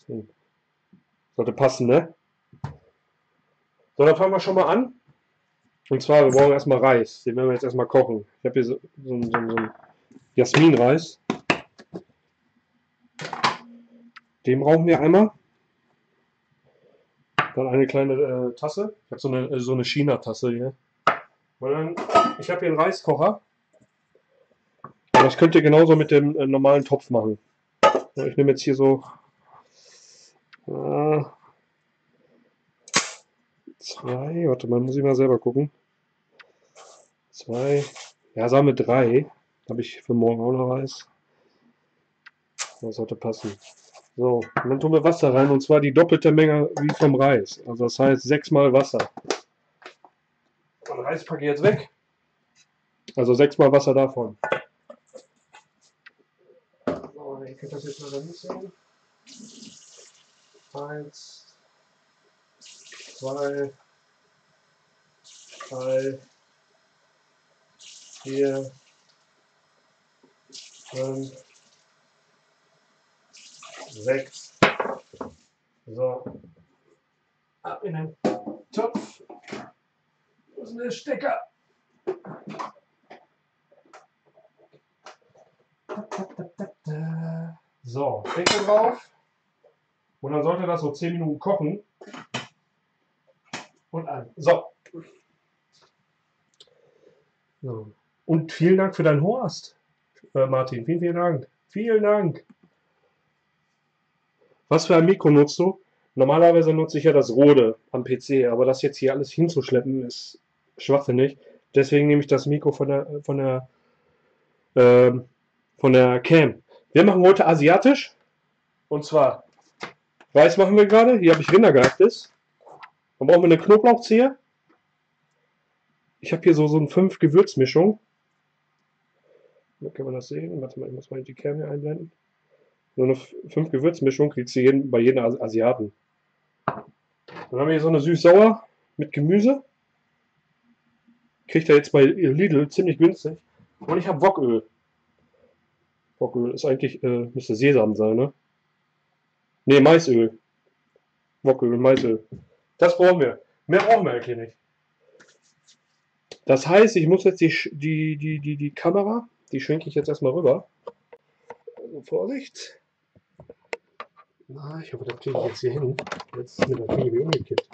So. Sollte passen, ne? So, dann fangen wir schon mal an. Und zwar, wir brauchen erstmal Reis. Den werden wir jetzt erstmal kochen. Ich habe hier so einen Jasminreis. Den brauchen wir einmal. Dann eine kleine Tasse. Ich habe so eine China-Tasse hier. Und dann, ich habe hier einen Reiskocher. Aber das könnt ihr genauso mit dem normalen Topf machen. Ja, ich nehme jetzt hier so 2, warte mal, muss ich mal selber gucken. 2, ja, sagen wir 3. Habe ich für morgen auch noch Reis. Das sollte passen. So, und dann tun wir Wasser rein, und zwar die doppelte Menge wie vom Reis. Also das heißt 6 mal Wasser. Den Reis packe ich jetzt weg. Also 6 mal Wasser davon. So, ihr könnt das jetzt mal da nicht sehen. 1, 2, 3, 4, 5, 6. So. Ab in den Topf. Wo ist denn der Stecker? So, Deckel drauf. Und dann sollte das so 10 Minuten kochen. Und an. So. Und vielen Dank für deinen Horst, Martin. Vielen, vielen Dank. Vielen Dank. Was für ein Mikro nutzt du? Normalerweise nutze ich ja das Rode am PC, aber das jetzt hier alles hinzuschleppen ist schwachsinnig. Deswegen nehme ich das Mikro von der Cam. Wir machen heute asiatisch. Und zwar Reis machen wir gerade. Hier habe ich Rindergehacktes. Dann brauchen wir eine Knoblauchzehe. Ich habe hier so eine 5 Gewürzmischung. Da kann man das sehen. Warte mal, ich muss mal die Cam hier einblenden. So eine 5 Gewürzmischung kriegst du bei jedem Asiaten. Dann haben wir hier so eine süß-sauer mit Gemüse. Kriegt ihr jetzt bei Lidl ziemlich günstig. Und ich habe Woköl. Woköl ist eigentlich, müsste Sesam sein, ne? Ne, Maisöl. Woköl, Maisöl. Das brauchen wir. Mehr brauchen wir eigentlich nicht. Das heißt, ich muss jetzt die Kamera, die schwenke ich jetzt erstmal rüber. Also Vorsicht. Na, ich hoffe, das kriege ich jetzt hier hin. Jetzt ist mir das Video umgekippt.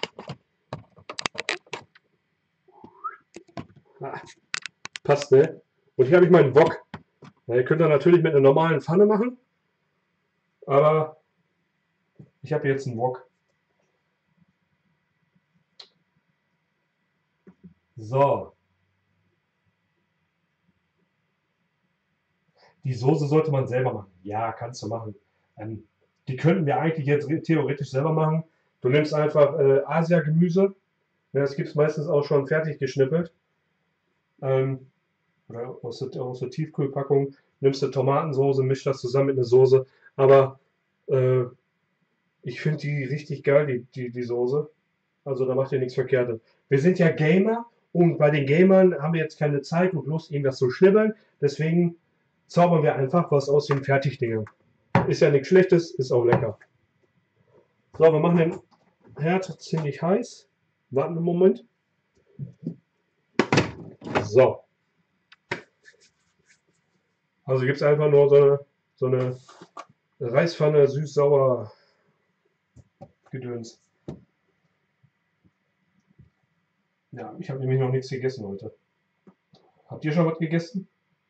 Passt, ne? Und hier habe ich meinen Wok. Ja, ihr könnt das natürlich mit einer normalen Pfanne machen. Aber ich habe jetzt einen Wok. So. Die Soße sollte man selber machen. Ja, kannst du machen. Die könnten wir eigentlich jetzt theoretisch selber machen. Du nimmst einfach Asia-Gemüse. Ja, das gibt es meistens auch schon fertig geschnippelt. Oder aus der Tiefkühlpackung. Nimmst du Tomatensoße, mischst das zusammen mit einer Soße. Aber ich finde die richtig geil, die Soße. Also da macht ihr nichts Verkehrtes. Wir sind ja Gamer und bei den Gamern haben wir jetzt keine Zeit und Lust, irgendwas zu schnibbeln. Deswegen zaubern wir einfach was aus den Fertigdingen. Ist ja nichts Schlechtes, ist auch lecker. So, wir machen den Herd ziemlich heiß. Warten einen Moment. So. Also gibt es einfach nur so eine Reispfanne, süß-sauer Gedöns. Ja, ich habe nämlich noch nichts gegessen heute. Habt ihr schon was gegessen?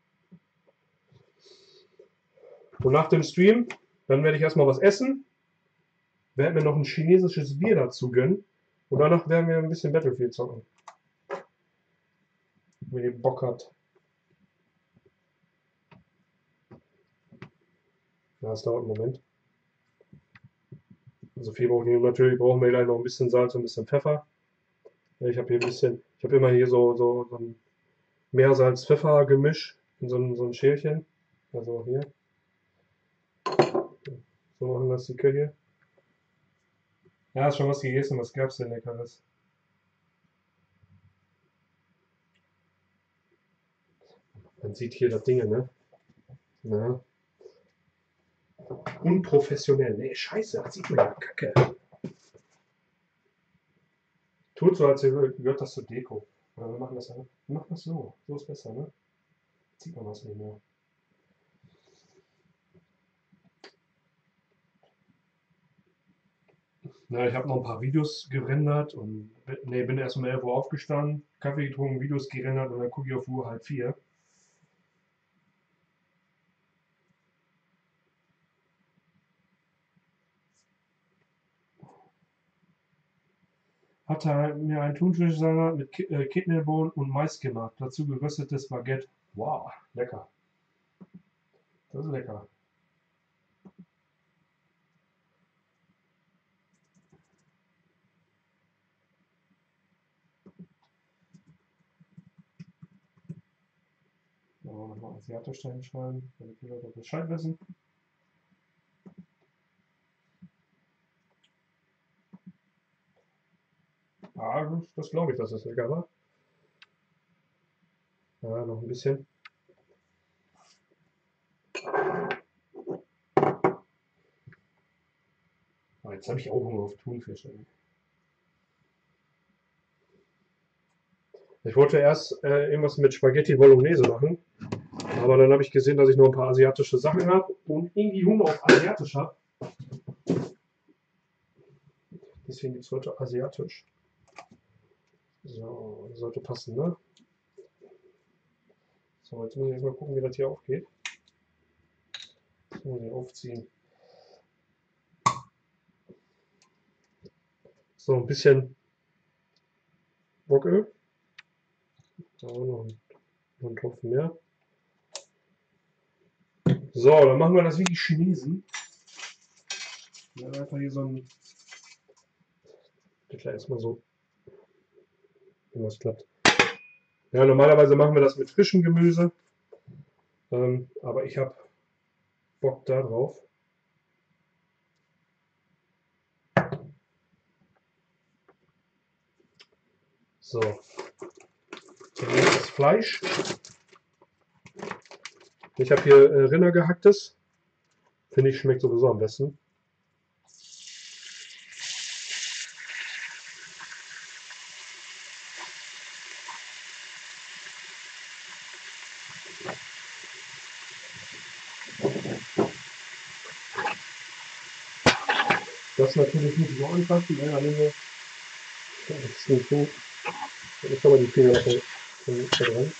Und nach dem Stream, dann werde ich erstmal was essen, werde mir noch ein chinesisches Bier dazu gönnen und danach werden wir ein bisschen Battlefield zocken. Wenn ihr Bock habt. Ja, es dauert einen Moment. Also viel brauchen wir natürlich, brauchen wir gleich noch ein bisschen Salz und ein bisschen Pfeffer. Ich habe hier ein bisschen, ich habe immer hier so ein Meersalz-Pfeffer-Gemisch in so ein Schälchen. Also hier. So machen das die Köche. Ja, hast schon was gegessen, was gab's denn Leckeres? Man sieht hier das Ding, ne? Ja. Unprofessionell. Nee, scheiße, das sieht man ja kacke. Tut so, als gehört das zur Deko. Aber wir machen das so. So ist besser, ne? Jetzt sieht man was nicht mehr. Na, ich habe noch ein paar Videos gerendert und bin erst um 11 Uhr aufgestanden, Kaffee getrunken, Videos gerendert und dann gucke ich auf Uhr 3:30. Hatte mir einen Thunfischsalat mit Kidneybohnen und Mais gemacht. Dazu geröstetes Baguette. Wow, lecker. Das ist lecker. So, nochmal asiatisch dahin schreiben, damit die Leute Bescheid wissen. Ah, das glaube ich, dass das lecker war. Ja, noch ein bisschen. Oh, jetzt habe ich auch Hunger auf Thunfisch. Ey. Ich wollte erst irgendwas mit Spaghetti Bolognese machen, aber dann habe ich gesehen, dass ich noch ein paar asiatische Sachen habe und irgendwie Hunger auf asiatisch habe. Deswegen gibt es heute asiatisch. So, sollte passen, ne? So, jetzt muss ich erstmal gucken, wie das hier aufgeht. Das muss ich aufziehen. So, ein bisschen Boköl. Noch ein Tropfen mehr. So, dann machen wir das wie die Chinesen. Dann einfach hier so ein. Gleich erstmal so. Wenn das klappt. Ja, normalerweise machen wir das mit frischem Gemüse. Aber ich habe Bock da drauf. So. Dann nehme ich das Fleisch. Ich habe hier Rinder gehacktes. Finde ich, schmeckt sowieso am besten. Das natürlich nicht so anfassen, ne? Dann nehmen wir das ist nicht so. Jetzt haben wir die Finger da dran.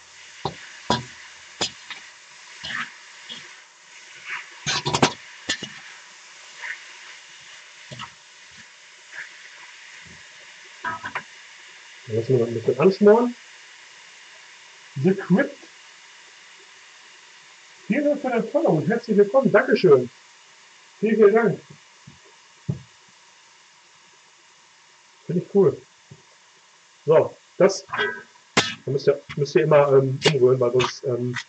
Dann lassen wir noch ein bisschen anschmoren. The Crypt. Vielen Dank für dein Follow und herzlich willkommen. Dankeschön. Vielen, vielen Dank. Finde ich cool. So, das müsst ihr immer umrühren, weil sonst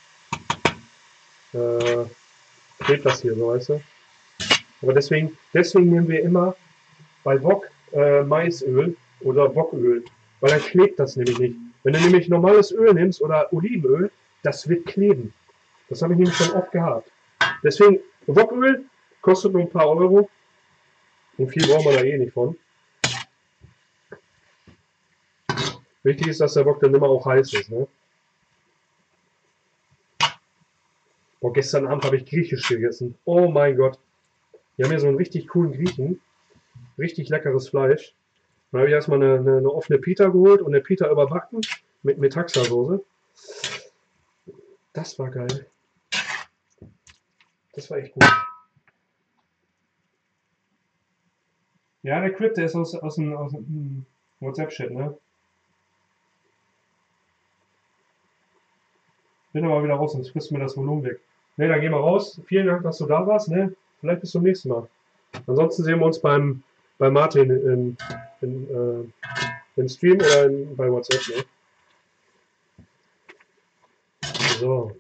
klebt das hier so, weißt du. Aber deswegen nehmen wir immer bei Wok Maisöl oder Woköl, weil dann klebt das nämlich nicht. Wenn du nämlich normales Öl nimmst oder Olivenöl, das wird kleben. Das habe ich nämlich schon oft gehabt. Deswegen, Woköl kostet nur ein paar Euro und viel braucht man da eh nicht von. Wichtig ist, dass der Wok dann immer auch heiß ist. Ne? Boah, gestern Abend habe ich Griechisch gegessen. Oh mein Gott. Wir haben hier so einen richtig coolen Griechen. Richtig leckeres Fleisch. Dann habe ich erstmal eine offene Pita geholt und eine Pita überbacken mit Metaxa-Soße. Das war geil. Das war echt gut. Ja, der Crypt, der ist aus dem WhatsApp-Chat, ne? Bin aber wieder raus, sonst frisst mir das Volumen weg. Ne, dann gehen wir raus. Vielen Dank, dass du da warst, ne? Vielleicht bis zum nächsten Mal. Ansonsten sehen wir uns bei Martin im Stream oder bei WhatsApp, ne? So.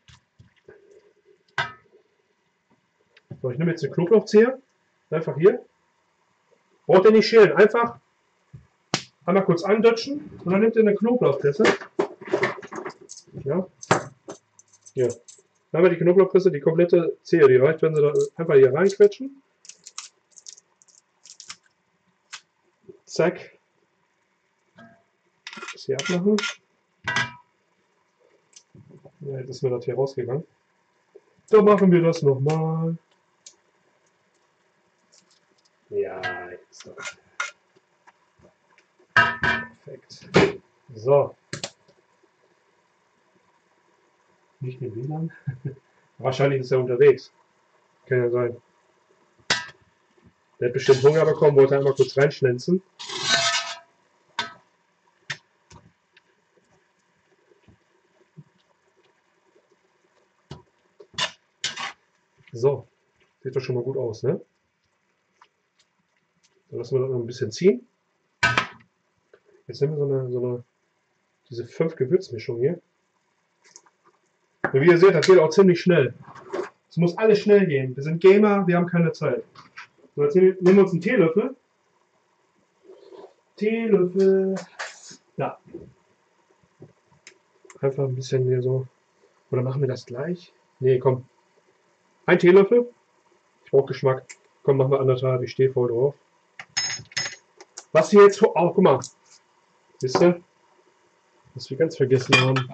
So, ich nehme jetzt den Knoblauchzehe. Einfach hier. Braucht ihr nicht schälen. Einfach einmal kurz andutschen und dann nehmt ihr eine Knoblauchpresse. Ja. Hier. Dann haben wir die Knoblauchpresse, die komplette Zehe, die reicht, wenn Sie da einfach hier reinquetschen. Zack. Das hier abmachen. Ja, jetzt ist mir das hier rausgegangen. Dann machen wir das nochmal. Ja, jetzt doch. Perfekt. So. Nicht mit WLAN. Wahrscheinlich ist er unterwegs. Kann ja sein. Der hat bestimmt Hunger bekommen, wollte einmal kurz reinschnänzen. So. Sieht doch schon mal gut aus, ne? Dann lassen wir das noch ein bisschen ziehen. Jetzt nehmen wir diese 5 Gewürzmischungen hier. Und wie ihr seht, das geht auch ziemlich schnell. Es muss alles schnell gehen. Wir sind Gamer, wir haben keine Zeit. So, jetzt nehmen wir uns einen Teelöffel. Teelöffel. Ja. Einfach ein bisschen hier so. Oder machen wir das gleich? Nee, komm. Ein Teelöffel. Ich brauche Geschmack. Komm, machen wir 1,5. Ich stehe voll drauf. Was hier jetzt... Oh, guck mal. Wisst ihr? Was wir ganz vergessen haben.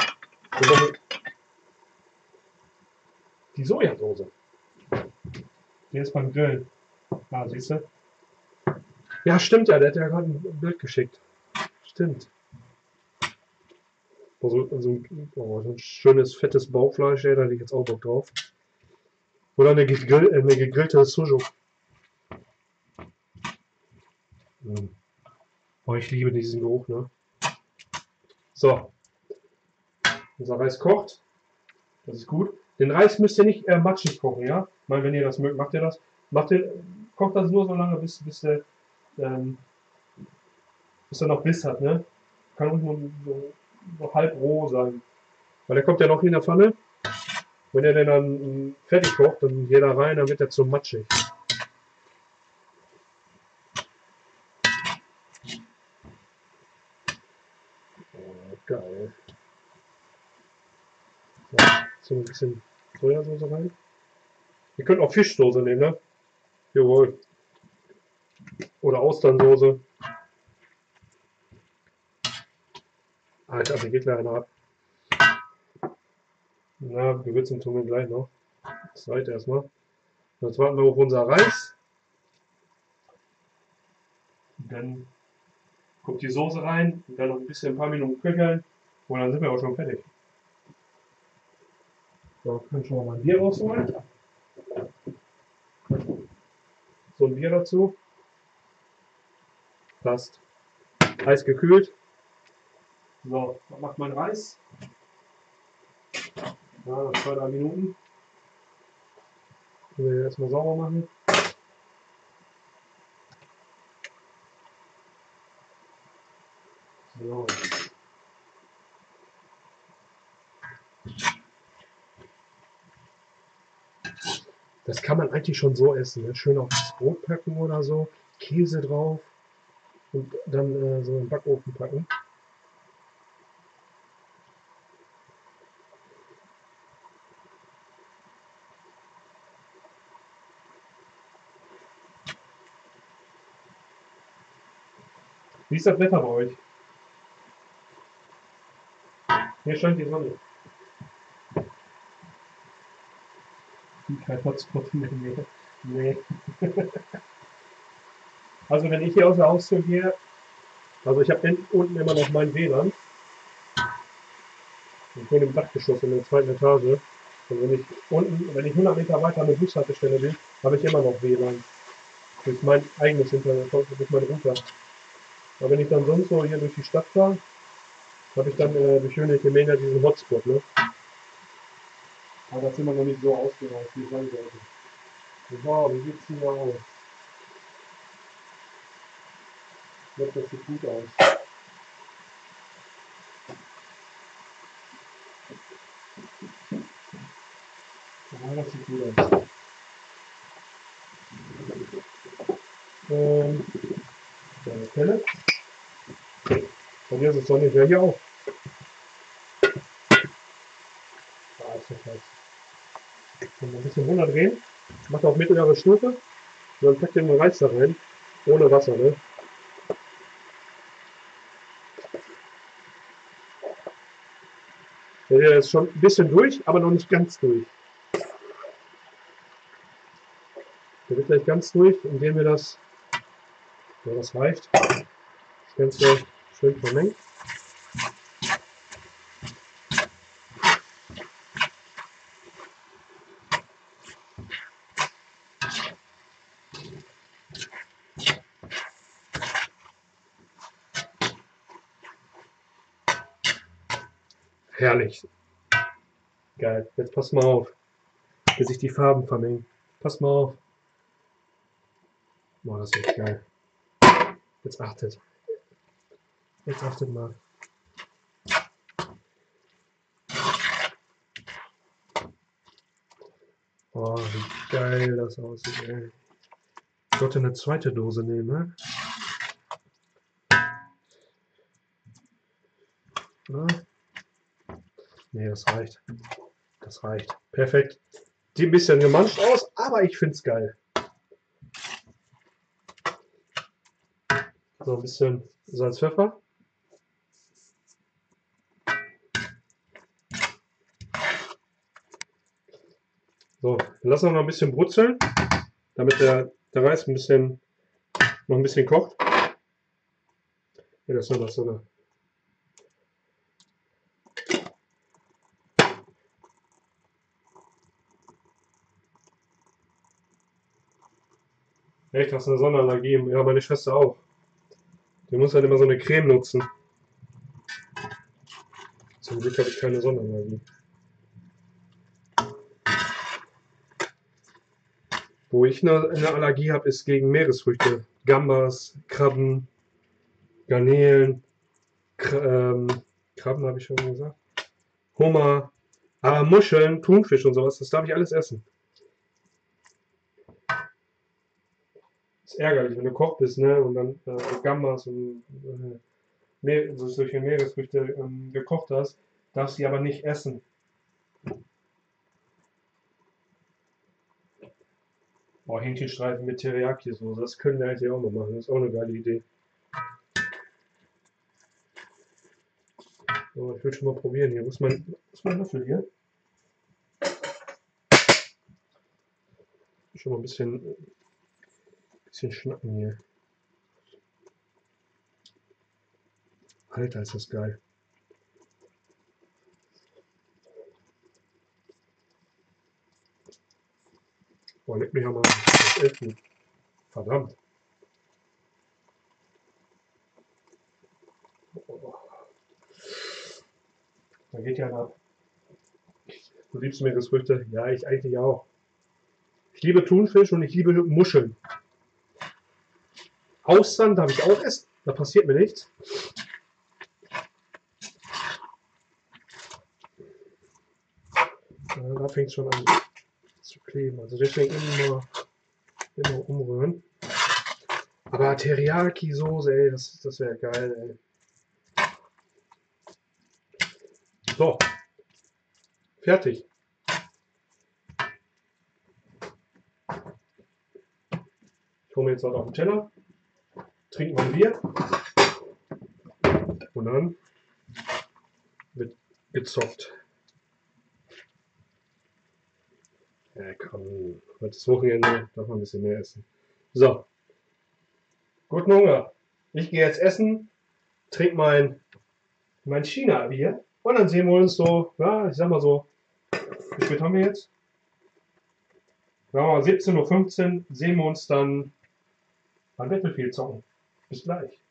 Die Sojasauce. Die ist beim Grillen. Ah, siehst du? Ja, stimmt ja. Der hat ja gerade ein Bild geschickt. Stimmt. So ein schönes, fettes Bauchfleisch, da hätte ich jetzt auch Bock drauf. Oder eine gegrillte Sujuk. Oh, ich liebe diesen Geruch, ne? So. Unser Reis kocht. Das ist gut. Den Reis müsst ihr nicht matschig kochen, ja? Mal, wenn ihr das mögt, macht ihr das. Kocht das nur so lange, bis er noch Biss hat, ne? Kann auch nur so halb roh sein. Weil der kommt ja noch in der Pfanne. Wenn er den dann fertig kocht, dann geht er rein, dann wird er zu matschig. Oh, geil. So ein bisschen Sojasauce rein. Ihr könnt auch Fischsoße nehmen, ne? Jawohl. Oder Austernsoße. Alter, wie geht gleich einer ab. Na, Gewürzen tun wir gleich noch. Das reicht erstmal. Jetzt warten wir auf unser Reis. Dann kommt die Soße rein. Und dann noch ein paar Minuten köcheln. Und dann sind wir auch schon fertig. So, können schon mal ein Bier rausholen. So ein Bier dazu. Passt. Heiß gekühlt. So, was macht mein Reis? Ja, 2-3 Minuten. Wir erstmal sauber machen. So. Das kann man eigentlich schon so essen. Ne? Schön auf das Brot packen oder so. Käse drauf. Und dann so in den Backofen packen. Wie ist das Wetter bei euch? Hier scheint die Sonne. Kein Hotspot in der Nähe. Nee. Also wenn ich hier aus der Haustür gehe, also ich habe unten immer noch mein WLAN. Ich wohne im Dachgeschoss in der 2. Etage. Und wenn ich 100 Meter weiter an der Bushaltestelle bin, habe ich immer noch WLAN. Durch mein eigenes Internet, durch meinen Router. Aber wenn ich dann sonst so hier durch die Stadt fahre, habe ich dann durch schöne Gemänger diesen Hotspot, ne? Aber das sind wir noch nicht so ausgereift, wie es sein sollte. So, wie sieht es hier aus? Ich glaube, das sieht gut aus. Ja, das sieht gut aus. Eine Pelle. Bei dir ist es sonnig, ja hier auch. Ah, ist das heiß. Und ein bisschen runterdrehen. Macht auf mittlere Stufe. Und dann packt den Reis da rein. Ohne Wasser, ne? Der ist schon ein bisschen durch, aber noch nicht ganz durch. Der wird gleich ganz durch, indem wir das, ja, das reicht, das Ganze schön vermengen. Herrlich. Geil. Jetzt passt mal auf, bis sich die Farben vermengen. Passt mal auf. Boah, das ist echt geil. Jetzt achtet. Jetzt achtet mal. Oh, wie geil das aussieht, ey. Ich sollte eine zweite Dose nehmen, ne? Ja. Nee, das reicht. Das reicht. Perfekt. Sieht ein bisschen gemanscht aus, aber ich finde es geil. So ein bisschen Salz, Pfeffer. So, wir lassen noch ein bisschen brutzeln, damit der Reis noch ein bisschen kocht. Ja, das soll das sogar. Echt, hast du eine Sonnenallergie? Ja, meine Schwester auch. Die muss halt immer so eine Creme nutzen. Zum Glück habe ich keine Sonnenallergie. Wo ich eine Allergie habe, ist gegen Meeresfrüchte. Gambas, Krabben, Garnelen, Krabben habe ich schon gesagt. Hummer, aber Muscheln, Thunfisch und sowas, das darf ich alles essen. Das ist ärgerlich, wenn du Koch bist, ne? Und dann Gambas und solche Meeresfrüchte gekocht hast, darfst du die aber nicht essen. Boah, Hähnchenstreifen mit Teriyaki-Soße, das können wir eigentlich auch mal machen. Das ist auch eine geile Idee. So, ich will schon mal probieren hier. Wo ist mein Löffel hier? Schon mal ein bisschen schnacken hier. Alter, ist das geil. Boah, leck mich ja mal. Das ist echt gut. Verdammt. Da geht ja ab. Du liebst Meeresfrüchte? Ja, ich eigentlich auch. Ich liebe Thunfisch und ich liebe Muscheln. Austern darf ich auch essen. Da passiert mir nichts. Da fängt es schon an zu kleben. Also deswegen immer umrühren. Aber Teriyaki-Soße, ey, das wäre geil, ey. So. Fertig. Ich hole mir jetzt was auf den Teller. Trinken wir ein Bier. Und dann wird gezockt. Ja, komm. Heute ist Wochenende, darf man ein bisschen mehr essen. So. Guten Hunger. Ich gehe jetzt essen, trinke mein China-Bier und dann sehen wir uns so, ja, ich sag mal so, wie spät haben wir jetzt? Ja, 17:15 Uhr sehen wir uns dann beim Battlefield zocken. Bis gleich.